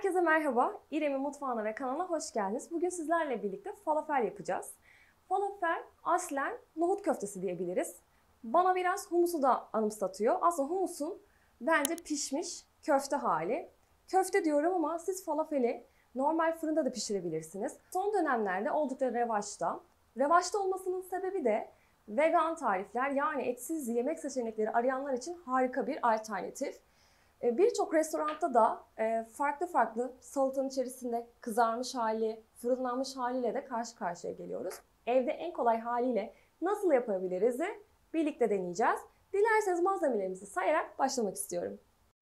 Herkese merhaba. İrem'in mutfağına ve kanalına hoş geldiniz. Bugün sizlerle birlikte falafel yapacağız. Falafel aslen nohut köftesi diyebiliriz. Bana biraz humusu da anımsatıyor. Aslında humusun bence pişmiş köfte hali. Köfte diyorum ama siz falafeli normal fırında da pişirebilirsiniz. Son dönemlerde oldukça revaçta. Revaçta olmasının sebebi de vegan tarifler, yani etsiz yemek seçenekleri arayanlar için harika bir alternatif. Birçok restoranda da farklı salatanın içerisinde kızarmış hali, fırınlanmış haliyle de karşı karşıya geliyoruz. Evde en kolay haliyle nasıl yapabiliriz'i birlikte deneyeceğiz. Dilerseniz malzemelerimizi sayarak başlamak istiyorum.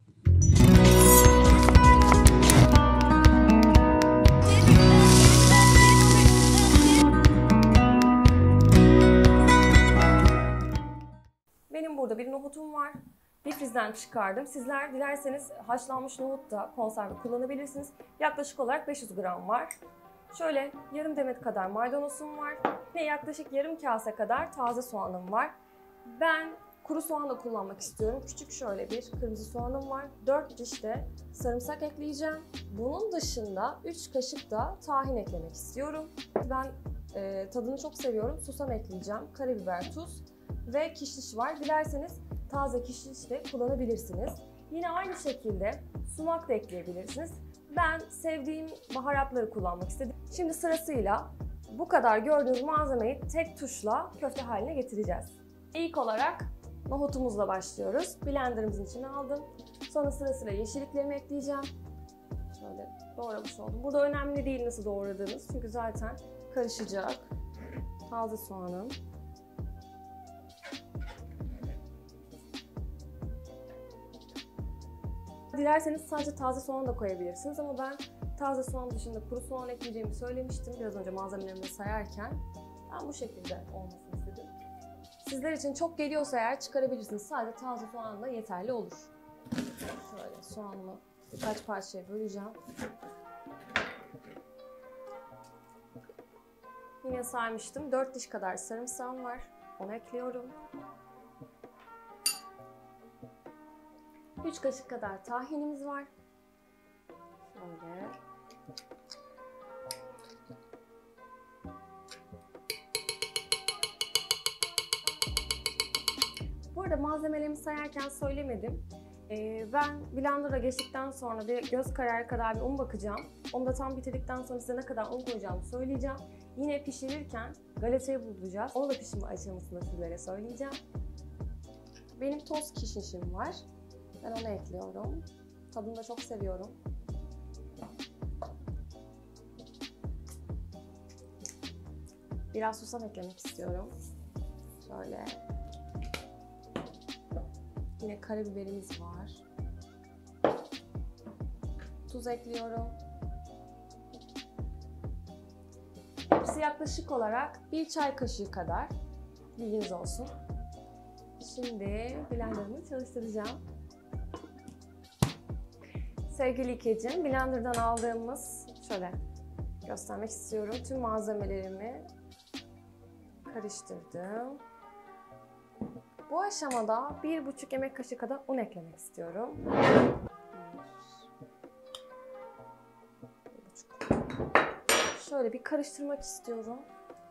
Benim burada bir nohutum var. Difrizden çıkardım. Sizler dilerseniz haşlanmış nohut da konserve kullanabilirsiniz. Yaklaşık olarak 500 gram var. Şöyle yarım demet kadar maydanozum var. Ve yaklaşık yarım kase kadar taze soğanım var. Ben kuru soğan da kullanmak istiyorum. Küçük şöyle bir kırmızı soğanım var. 4 diş de sarımsak ekleyeceğim. Bunun dışında 3 kaşık da tahin eklemek istiyorum. Ben tadını çok seviyorum. Susam ekleyeceğim. Karabiber, tuz ve kişniş var. Dilerseniz taze kişniş de kullanabilirsiniz. Yine aynı şekilde sumak da ekleyebilirsiniz. Ben sevdiğim baharatları kullanmak istedim. Şimdi sırasıyla bu kadar gördüğünüz malzemeyi tek tuşla köfte haline getireceğiz. İlk olarak nohutumuzla başlıyoruz. Blenderımızın içine aldım. Sonra sırasıyla yeşilliklerimi ekleyeceğim. Şöyle doğramış oldum. Burada önemli değil nasıl doğradığınız, çünkü zaten karışacak. Taze soğanım. Dilerseniz sadece taze soğan da koyabilirsiniz ama ben taze soğan dışında kuru soğan ekleyeceğimi söylemiştim biraz önce malzemelerimi sayarken. Ben bu şekilde olmasını istedim. Sizler için çok geliyorsa eğer çıkarabilirsiniz. Sadece taze soğanla yeterli olur. Şöyle soğanımı birkaç parçaya böleceğim. Yine saymıştım. 4 diş kadar sarımsağım var. Onu ekliyorum. 3 kaşık kadar tahinimiz var. Şöyle. Bu arada malzemelerimi sayarken söylemedim. Ben blender'a geçtikten sonra bir göz kararı kadar bir un bakacağım. Onu da tam bitirdikten sonra size ne kadar un koyacağımı söyleyeceğim. Yine pişirirken galetayı bulacağız. Onu da pişirme aşamasında sizlere söyleyeceğim. Benim toz kişnişim var. Ben onu ekliyorum. Tadını da çok seviyorum. Biraz susam eklemek istiyorum. Şöyle. Yine karabiberimiz var. Tuz ekliyorum. Hepsi yaklaşık olarak 1 çay kaşığı kadar. Bilginiz olsun. Şimdi blenderımı çalıştıracağım. Sevgili İkeciğim, blenderdan aldığımız, şöyle göstermek istiyorum, tüm malzemelerimi karıştırdım. Bu aşamada 1,5 yemek kaşığı kadar un eklemek istiyorum. Şöyle bir karıştırmak istiyorum.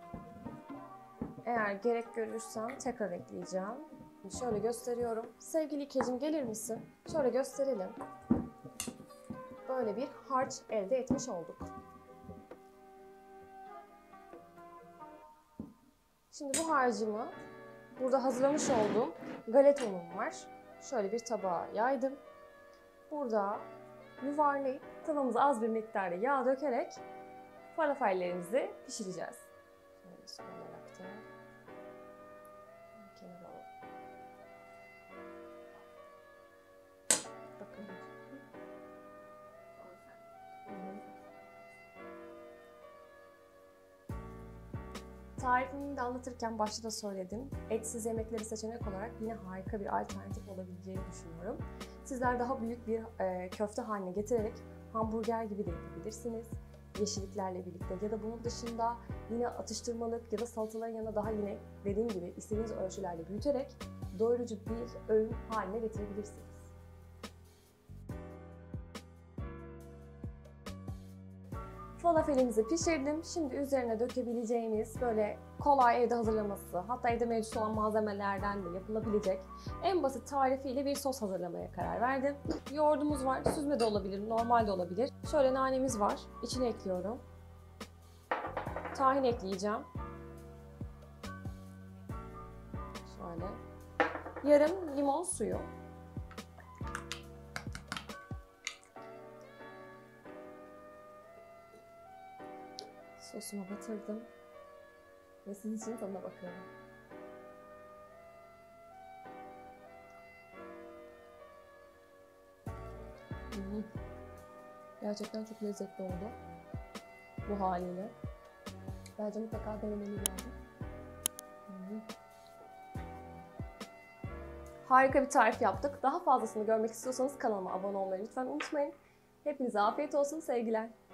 Eğer gerek görürsem tekrar ekleyeceğim. Şöyle gösteriyorum. Sevgili İkeciğim, gelir misin? Şöyle gösterelim. Böyle bir harç elde etmiş olduk. Şimdi bu harcımı burada hazırlamış olduğum galeta unum var. Şöyle bir tabağa yaydım. Burada yuvarlayıp tavamıza az bir miktarda yağ dökerek falafellerimizi pişireceğiz. Şöyle sürülerek de kenara alalım. Bakın. Tarifimi de anlatırken başta da söyledim. Etsiz yemekleri seçenek olarak yine harika bir alternatif olabileceğini düşünüyorum. Sizler daha büyük bir köfte haline getirerek hamburger gibi de yapabilirsiniz. Yeşilliklerle birlikte ya da bunun dışında yine atıştırmalık ya da salataların yanına daha yine dediğim gibi istediğiniz ölçülerle büyüterek doyurucu bir öğün haline getirebilirsiniz. Falafelimizi pişirdim. Şimdi üzerine dökebileceğimiz böyle kolay evde hazırlaması, hatta evde mevcut olan malzemelerden de yapılabilecek en basit tarifiyle bir sos hazırlamaya karar verdim. Yoğurdumuz var. Süzme de olabilir, normal de olabilir. Şöyle nanemiz var. İçine ekliyorum. Tahin ekleyeceğim. Şöyle. Yarım limon suyu. Sosuma batırdım. Ve sizin için tadına bakıyorum. Gerçekten çok lezzetli oldu. Bu haliyle. Bence mutlaka denemeni lazım. Harika bir tarif yaptık. Daha fazlasını görmek istiyorsanız kanalıma abone olmayı lütfen unutmayın. Hepinize afiyet olsun, sevgiler.